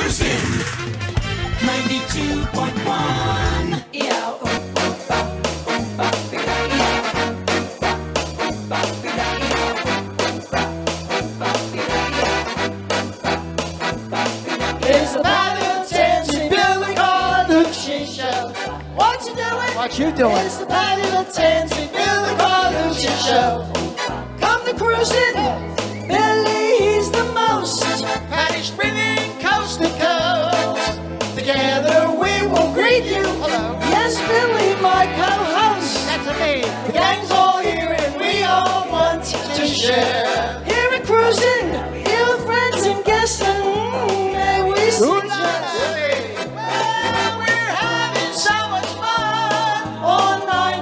Cruisin' 92.1. It's the Lattanzi, Billy Carlucci show. What you doing? What you doing? It's the Lattanzi, Billy Carlucci show. Come to Cruisin', Billy, he's the most. Patty's spinning coast to coast. Together we will greet you. Hello. Yes, Billy, my co-host. That's me. The gang's all here and we all want to share. Here at Cruisin', your friends and guests, and may we suggest. Well, we're having so much fun on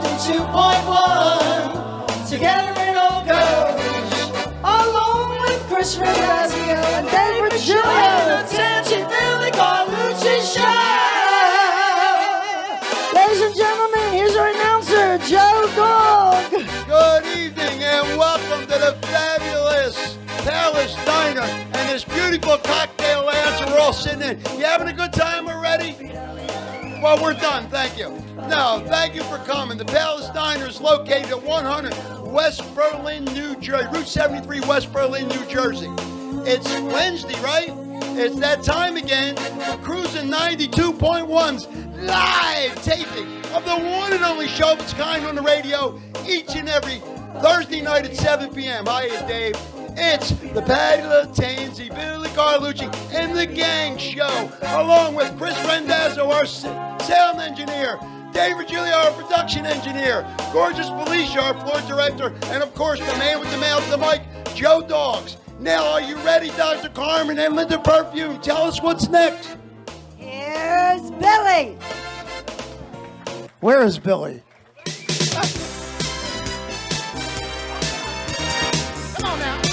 92.1. Together it all goes. Along with Chris Rendazio and David Julia, the Lattanzi, Billy Carlucci show. Ladies and gentlemen, here's our announcer, Joe Dog. Good evening and welcome to the fabulous Palace Diner and this beautiful cocktail lounge we're all sitting in. You having a good time already? Well, we're done, thank you. No, thank you for coming. The Palace Diner is located at 100 West Berlin, New Jersey, Route 73, West Berlin, New Jersey. It's Wednesday, right? It's that time again. Cruisin' 92.1's live taping of the one and only show of its kind on the radio each and every Thursday night at 7 p.m. Hiya, Dave. It's the Patti, Lattanzi, Billy Carlucci, and the Gang Show, along with Chris Rendazzo, our sound engineer, David Julia, our production engineer, Gorgeous Felicia, our floor director, and of course, the man with the mouth, the mic, Joe Dogs. Now, are you ready, Dr. Carmen and Linda Perfume? Tell us what's next. Here's Billy. Where is Billy? Come on now.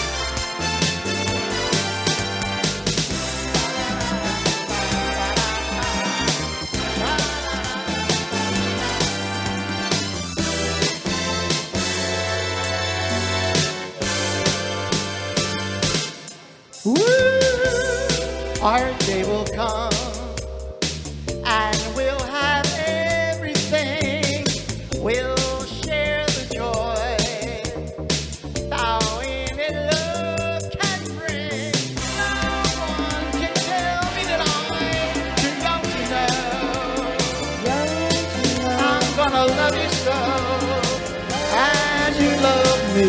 Our day will come and we'll have everything. We'll share the joy. Bowing in love can bring. No one can tell me that I'm too young to know. I'm gonna love you so, and you love me.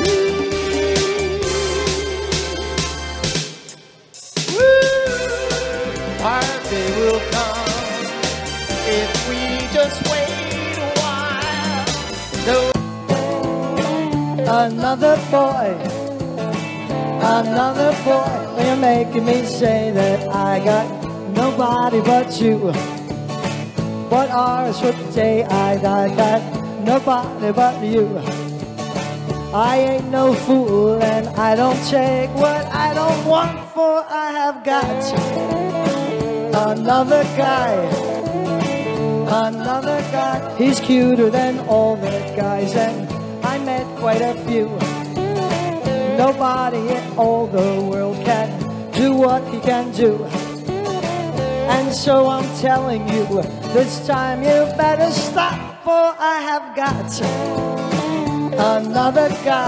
Our day will come if we just wait a while. No. Another boy, you're making me say that I got nobody but you. But ours for the day I got nobody but you. I ain't no fool and I don't take what I don't want, for I have got another guy, he's cuter than all the guys, and I met quite a few. Nobody in all the world can do what he can do. And so I'm telling you, this time you better stop, for I have got another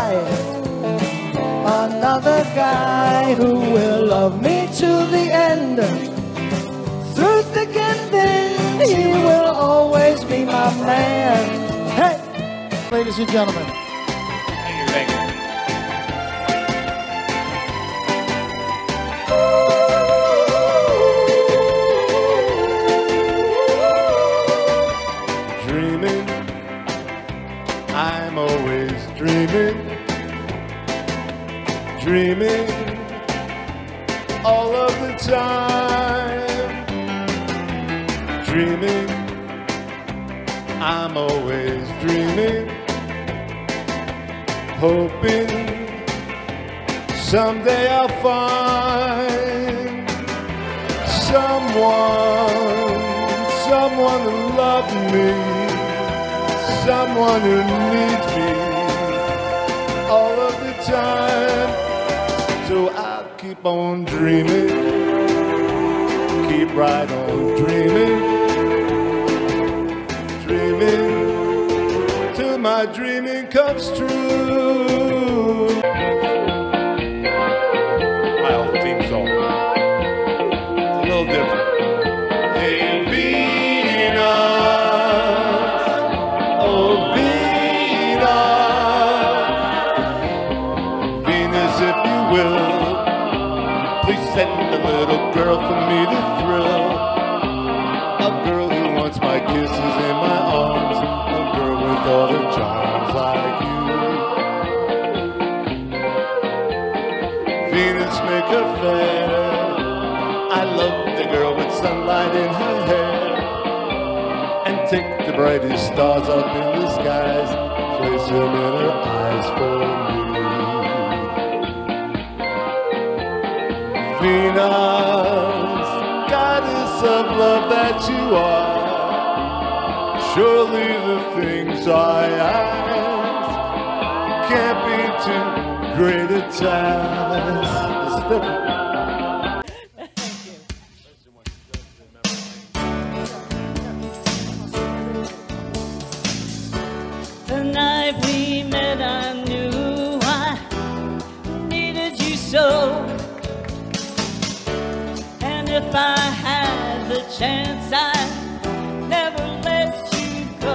guy who will love me to the end. Through thick and thin, he will always be my man. Hey, ladies and gentlemen. Thank you. Dreaming, I'm always dreaming. Dreaming all of the time. Dreaming, I'm always dreaming. Hoping someday I'll find someone to love me, someone who needs me all of the time. So I'll keep on dreaming, right on dreaming, dreaming, till my dreaming comes true. My old theme song. It's a little different. Hey, Venus, oh Venus, Venus, if you will, please send a little girl for me to thrill. A girl who wants my kisses in my arms, a girl with all the charms like you. Venus, make her fair. I love the girl with sunlight in her hair. And take the brightest stars up in the skies, place them in her eyes for me. Venus, goddess of love that you are, surely the things I ask can't be too great a task. It's different. The night we met, I knew I needed you so. And if I had the chance, I'd never let you go.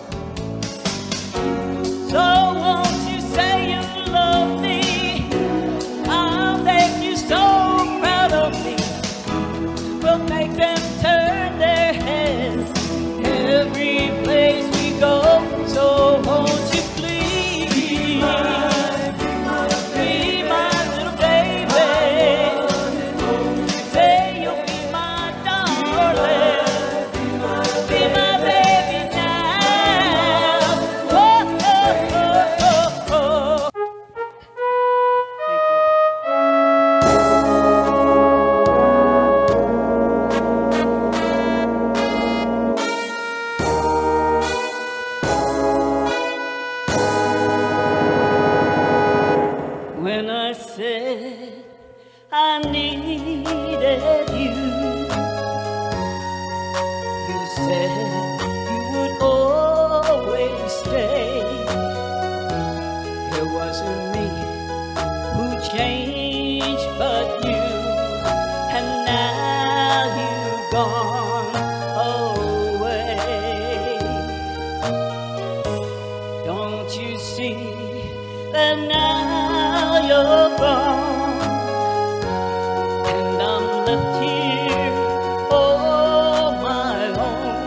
So won't you say you love me? I'll make you so proud of me. We'll make them turn their heads every place we go. So won't you please be my little baby? Say you'll be my darling, be my baby now. Oh, oh, oh, oh, oh. When I said I needed you, you said you would always stay. It wasn't me who changed but you, and now you've gone away. Don't you see that now you're gone, and I'm left here all my own,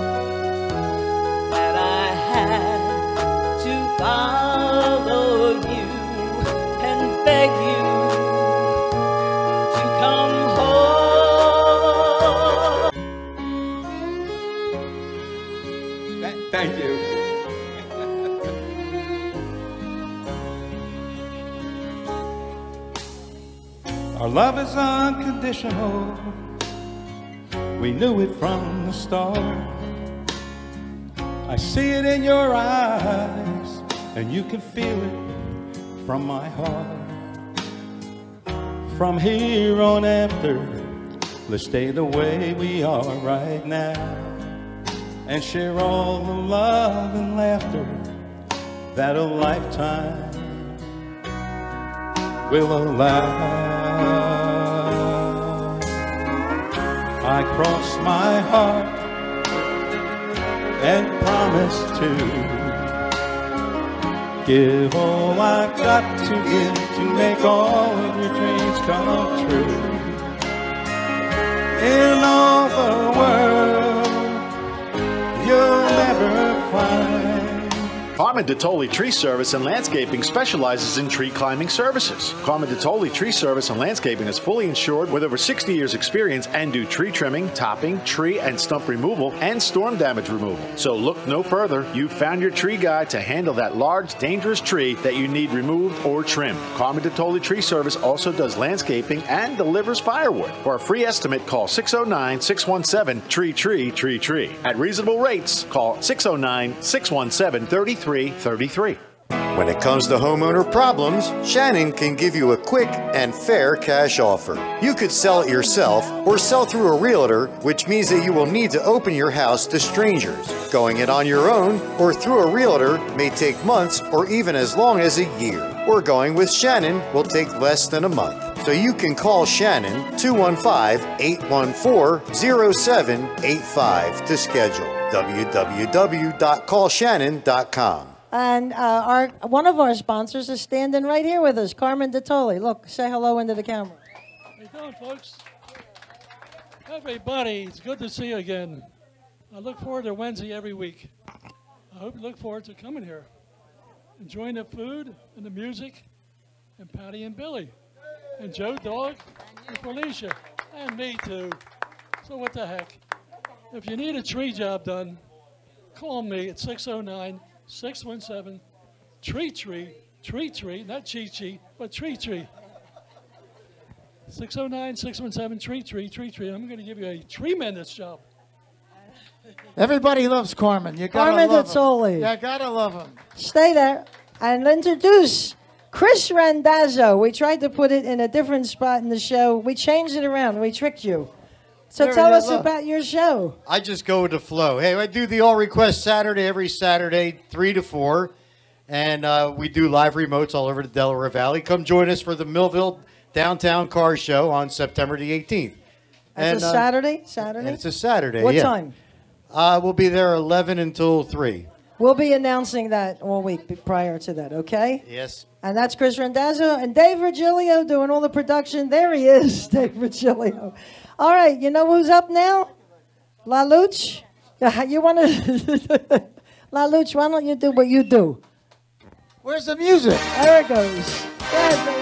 that I had to follow you and beg you to come home. Thank you. Our love is unconditional. We knew it from the start. I see it in your eyes, and you can feel it from my heart. From here on after, let's stay the way we are right now, and share all the love and laughter that a lifetime will allow. I cross my heart and promise to give all I've got to give to make all of your dreams come true. In all the world, you'll never find. Carmen DeToli Tree Service and Landscaping specializes in tree climbing services. Carmen DeToli Tree Service and Landscaping is fully insured with over 60 years experience and do tree trimming, topping, tree and stump removal, and storm damage removal. So look no further. You've found your tree guy to handle that large, dangerous tree that you need removed or trimmed. Carmen DeToli Tree Service also does landscaping and delivers firewood. For a free estimate, call 609-617-TREE. At reasonable rates, call 609-617-3333. When it comes to homeowner problems, Shannon can give you a quick and fair cash offer. You could sell it yourself or sell through a realtor, which means that you will need to open your house to strangers. Going it on your own or through a realtor may take months or even as long as a year. Or going with Shannon will take less than a month. So you can call Shannon 215-814-0785 to schedule. www.callshannon.com. And one of our sponsors is standing right here with us, Carmen DeToli. Look, say hello into the camera. How you doing, folks? Everybody, it's good to see you again. I look forward to Wednesday every week. I hope you look forward to coming here, enjoying the food and the music, and Patti and Billy, and Joe Dog, and Felicia, and me too. So what the heck? If you need a tree job done, call me at 609-617-TREE, not Chi-Chi, but Tree. 609-617-TREE. I'm going to give you a tremendous job. Everybody loves Carmen. You gotta Carmen love DeToli. him. You gotta love him. Stay there and introduce Chris Randazzo. We tried to put it in a different spot in the show. We changed it around. We tricked you. So There tell you us go. about your show. I just go with the flow. Hey, I do the All Request Saturday every Saturday, 3 to 4. And we do live remotes all over the Delaware Valley. Come join us for the Millville Downtown Car Show on September the 18th. It's a Saturday? Saturday? And it's a Saturday, What yeah. time? We'll be there 11 until 3. We'll be announcing that all week prior to that, okay? Yes. And that's Chris Randazzo and Dave Virgilio doing all the production. There he is, Dave Virgilio. All right, you know who's up now? La Luch? You want to... La Luch, why don't you do what you do? Where's the music? There it goes. Yeah, baby.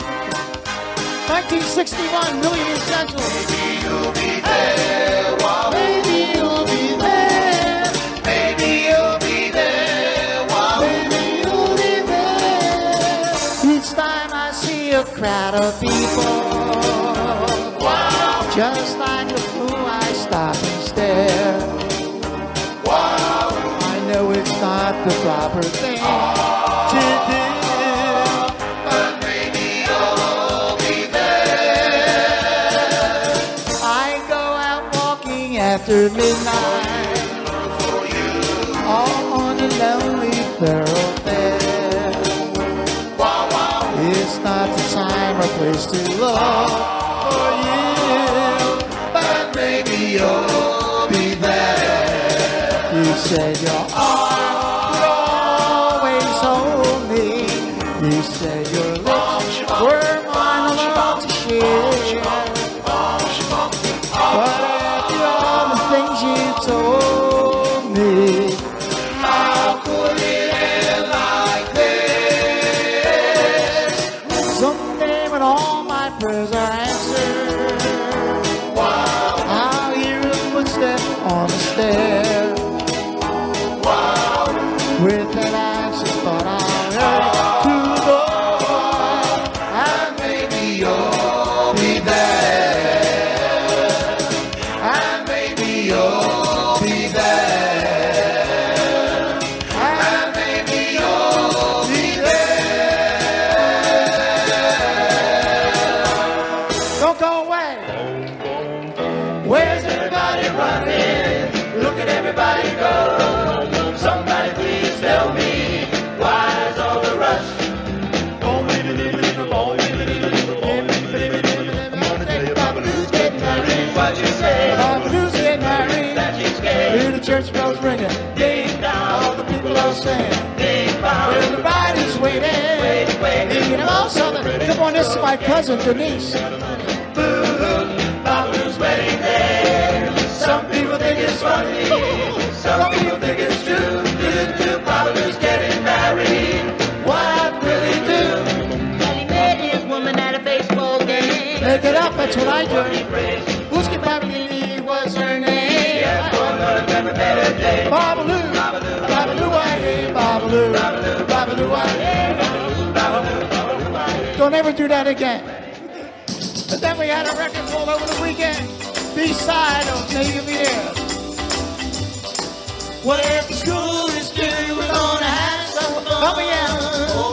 1961, Million Central. Maybe you'll be there. Maybe you'll be there. Maybe you'll be there. Maybe you'll be there. Each time I see a crowd of people, wow, just like a fool, I stop and stare. Wow, I know it's not the proper thing to do. After midnight, all on a lonely thoroughfare. It's not the time or place to look for you, but maybe you'll be there. You said your arms would always hold me. You said your lips were mine alone to share. But things you told me, how could it end like this? Someday when all my prayers are answered, wow, I'll hear a footstep on the stair. Wow, with that anxious thought I'll hurry to the door, and maybe you'll be there. You'll be there, and maybe you'll be there. Don't go away. Where's everybody running? Look at everybody go. Somebody please tell me, why is all the rush? What you say? Babalu's getting married. Hear the church bells ringing. Ding dong. All the people are saying. Ding dong. Everybody's waiting. Thinking of all something. Come on, this is my cousin Denise. Boo-hoo, Babalu's wedding day. Some people think it's funny. Some people think it's true. Babalu's getting married. What will he do? Well, he met his woman at a baseball game. Make it up, that's what I do. Patti was her name. Babaloo, Babaloo, Babaloo, Babaloo, Babaloo. Don't ever do that again. But then we had a record pulled over the weekend. B-side of Make Me There. Whatever school is due, we're gonna have some fun. Oh yeah.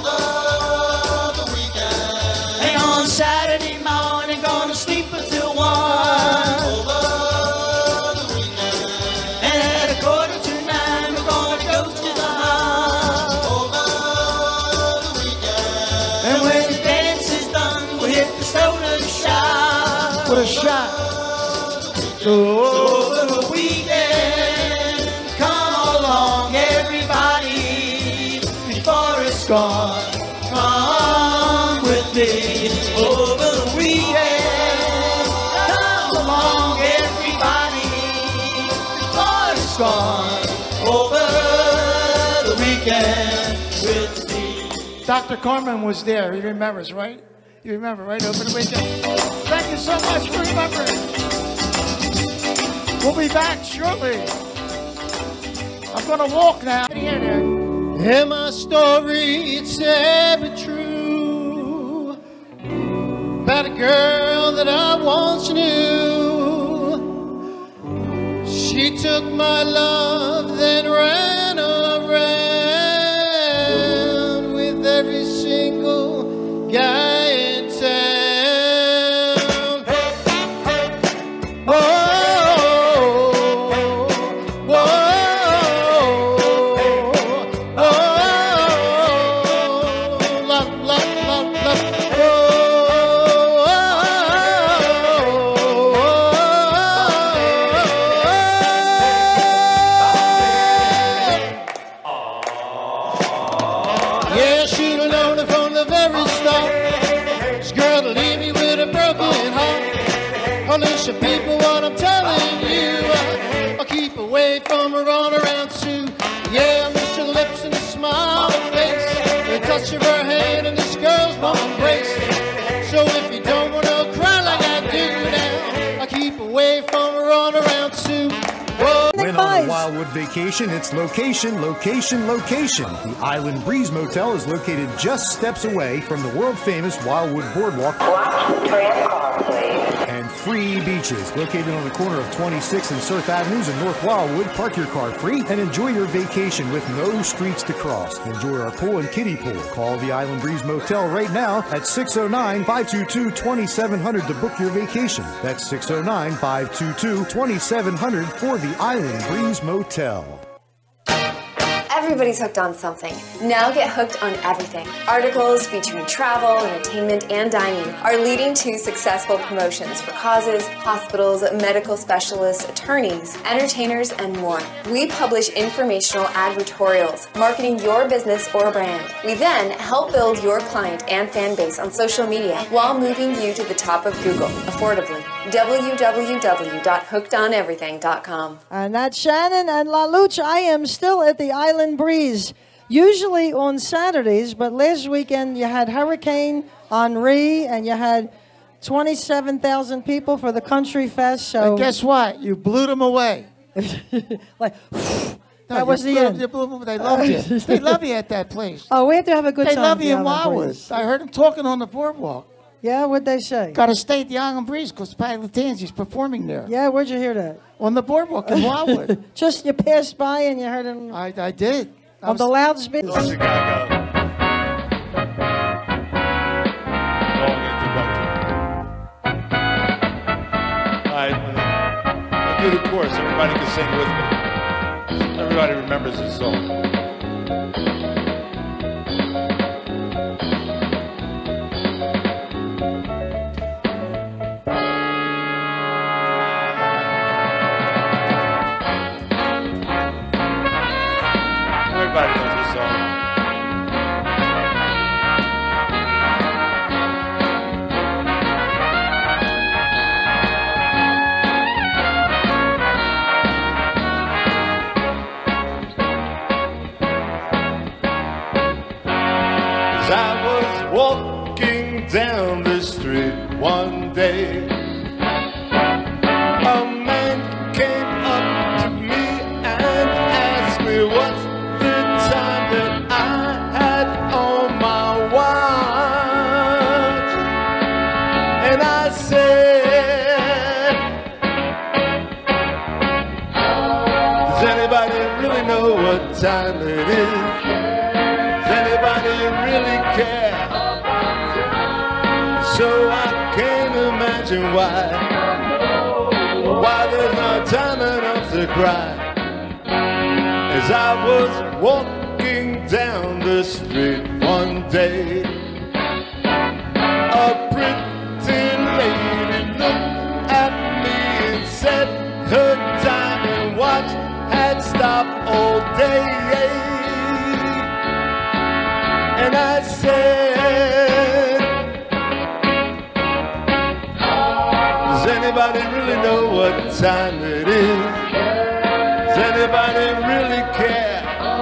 another shot. So over the weekend, come along everybody, before it's gone. Come with me over the weekend. Come along everybody, before it's gone. Over the weekend with me. Dr. Corman was there. He remembers, right? You remember, right? Over the weekend. Thank you so much for remembering. We'll be back shortly. I'm going to walk now. And my story, it's ever true, about a girl that I once knew. She took my love, then ran around with every single guy in town. Oh, listen, people, what I'm telling you, I'll keep away from her on around Sue. Yeah, I miss her lips and a smile on her face, the touch of her hand and this girl's warm embrace. So if you don't want to cry like I do now, I'll keep away from her on around Sue. Whoa. When on a Wildwood vacation, it's location, location, location. The Island Breeze Motel is located just steps away from the world-famous Wildwood Boardwalk. And free beaches. Located on the corner of 26th and Surf Avenues in North Wildwood. Park your car free and enjoy your vacation with no streets to cross. Enjoy our pool and kiddie pool. Call the Island Breeze Motel right now at 609-522-2700 to book your vacation. That's 609-522-2700 for the Island Breeze Motel. Everybody's hooked on something. Now get hooked on everything. Articles featuring travel, entertainment, and dining are leading to successful promotions for causes, hospitals, medical specialists, attorneys, entertainers, and more. We publish informational advertorials marketing your business or brand. We then help build your client and fan base on social media while moving you to the top of Google affordably. www.hookedoneverything.com. And that's Shannon and LaLuch. I am still at the Island Breeze, usually on Saturdays, but last weekend you had Hurricane Henri and you had 27,000 people for the Country Fest. So and guess what? You blew them away. Like, that was the end. They loved you. They love you at that place. Oh, we have to have a good time. They love you in Wildwood. I heard them talking on the boardwalk. Yeah, what'd they say? Got to stay at the Island Breeze because Patti Lattanzi's performing there. Yeah, where'd you hear that? On the boardwalk in Wildwood. Just you passed by and you heard him. I did. On the loudspeaker. Long introduction. All right, I'll do the chorus. Everybody can sing with me. Everybody remembers this song. Everybody knows this song. As I was walking down the street one day, a man came up to me and asked me what's the time that I had on my watch. And I said, does anybody really know what time it is? Does anybody really care? So I can't imagine why there's not time enough to cry. As I was walking down the street one day, a pretty lady looked shop all day. And I said, does anybody really know what time it is? Does anybody really care?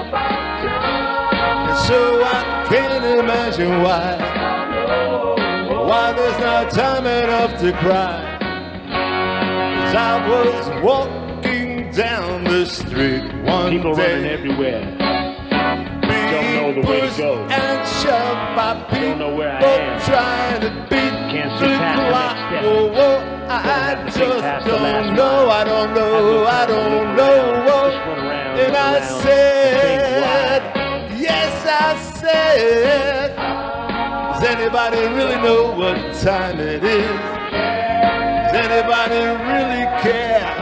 And so I can't imagine why there's not time enough to cry. 'Cause I was walking down the street one People day. running everywhere. Don't know the way to go. And shoved by people. Don't know where I am. Trying to beat Can't the see past the clock. next step. Whoa, whoa, I have to think just past the don't last know. mile. I don't know. I don't know. Just run around, And look I around, said, yes, I said, does anybody really know what time it is? Does anybody really care?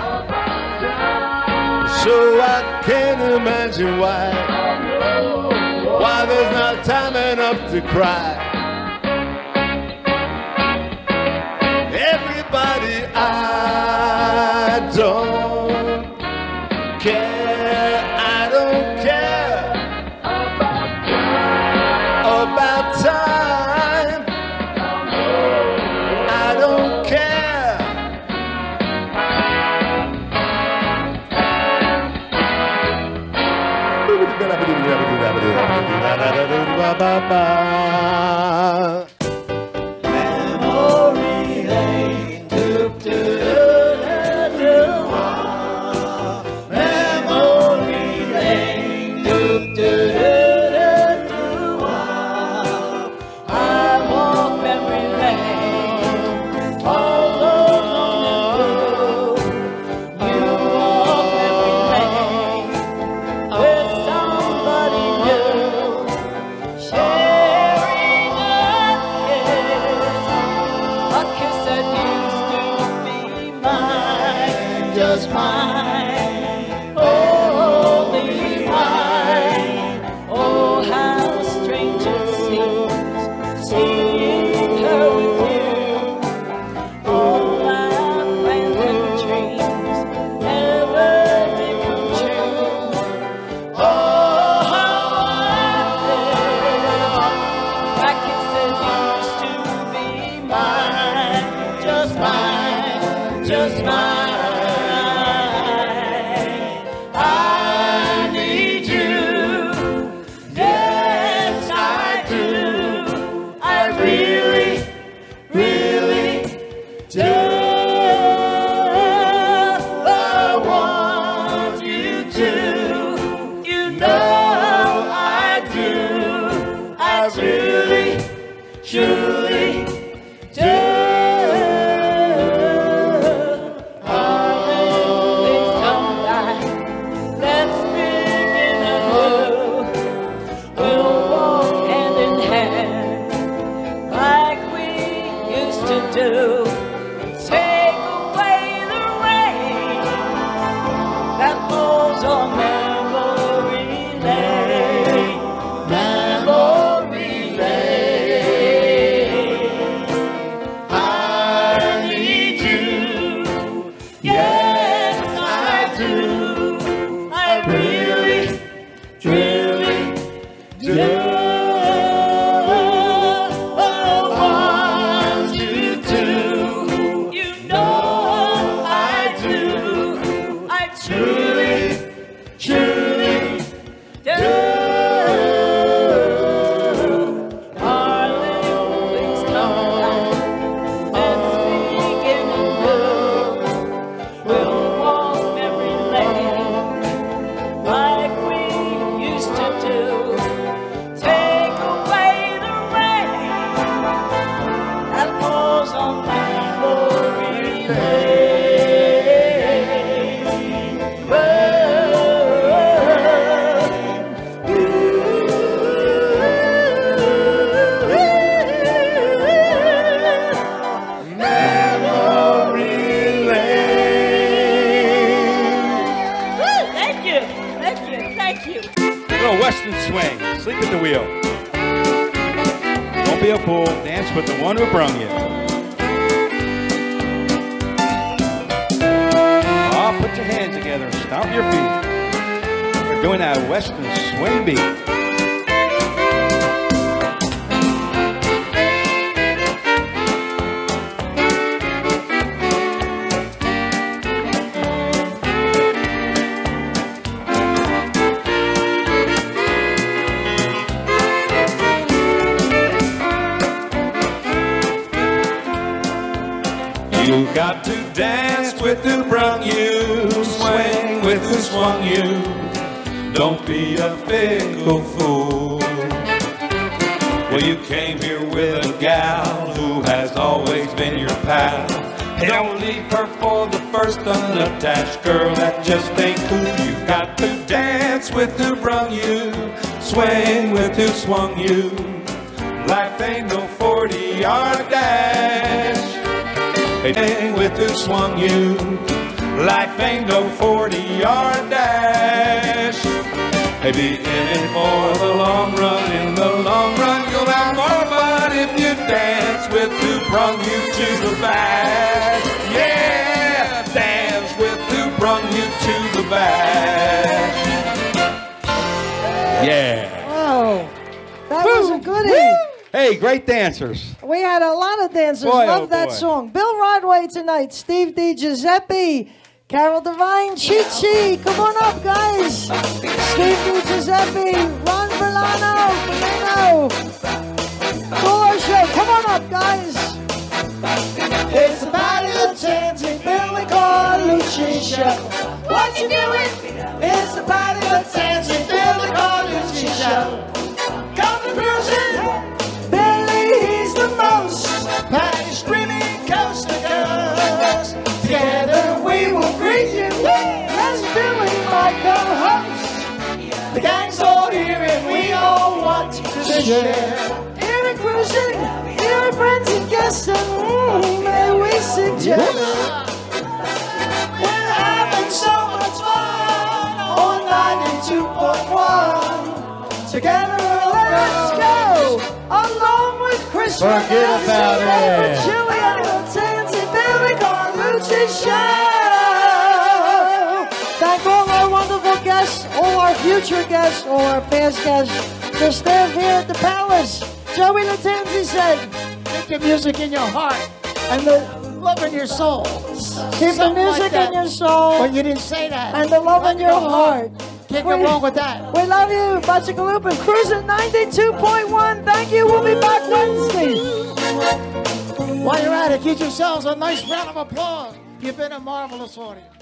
So I can't imagine why there's not time enough to cry. Everybody, I don't care. I don't care about time. I don't care. Memory lane, doop doop memory lane, doop doop I walk memory lane, all alone and blue. You walk memory lane with somebody new, sharing a kiss that used to be mine, just mine, only mine. Oh, how strange it seems, seeing her with you. All my plans and dreams never did come true. Oh, how I live, that kiss that used to be mine, just mine, just mine. I need you, yes I do. I really, really do. I want you to, you know I do. I really, truly do. Please come back. Let's begin anew. We'll walk hand in hand like we used to do. Take away the rain that falls on memory lane, memory lane. I need you, yes I do. I really, truly do. I want you to, you know I do. I truly, truly do. Darling, please come back. Let's begin anew. We'll walk memory lane like we used to do. Take away the rain that falls on memory lane. Memory lane. Thank you, thank you, thank you. Little western swing. Sleep at the wheel. Don't be a fool. Dance with the one who brung you. Oh, put your hands together and stomp your feet. Doing that Western swing beat. You got to dance with who brung you, swing with who swung you. Don't be a fickle fool. Well, you came here with a gal who has always been your pal. Hey, don't leave her for the first unattached girl that just ain't cool. You got to dance with who brung you, swing with who swung you. Life ain't no 40-yard dash. Hey, with who swung you. Life ain't no 40-yard dash. Hey, be in it for the long run. In the long run, you'll have more fun if you dance with who brung you to the bat. Yeah, dance with who brung you to the bat. Yeah. Oh, that was a goodie. Hey, great dancers. We had a lot of dancers. Boy, Love oh that boy. song. Bill Rodway tonight. Steve DiGusippi. Carol Devine. Chi. Come on up, guys. Steve DiGusippi. Ron Ferlino. Fuller Show. Come on up, guys. It's the Patti, Lattanzi, Billy Carlucci show. What you doing? It's the Patti, Lattanzi, Billy Carlucci show. Come to Cruisin. Billy, he's the most. Patti screaming coast to coast. Together we will greet you. That's Billy, my co-host. The gang's all here and we all want to share. Here at Cruisin, here are friends and guests, and may we suggest we're having so much fun on 92.1. Together, let's go along with Chris. Forget about it. Julia, Lattanzi, Billy Carlucci show. Thank all our wonderful guests, all our future guests, all our past guests, the staff here at the Palace. Joey Lattanzi said, Keep the music in your heart and the love in your soul. keep the music in your soul Well, you didn't say that. and the love in your heart. Can't go wrong with that. We love you, Bachikalupa. Cruisin 92.1. Thank you. We'll be back Wednesday. While you're at it, give yourselves a nice round of applause. You've been a marvelous audience.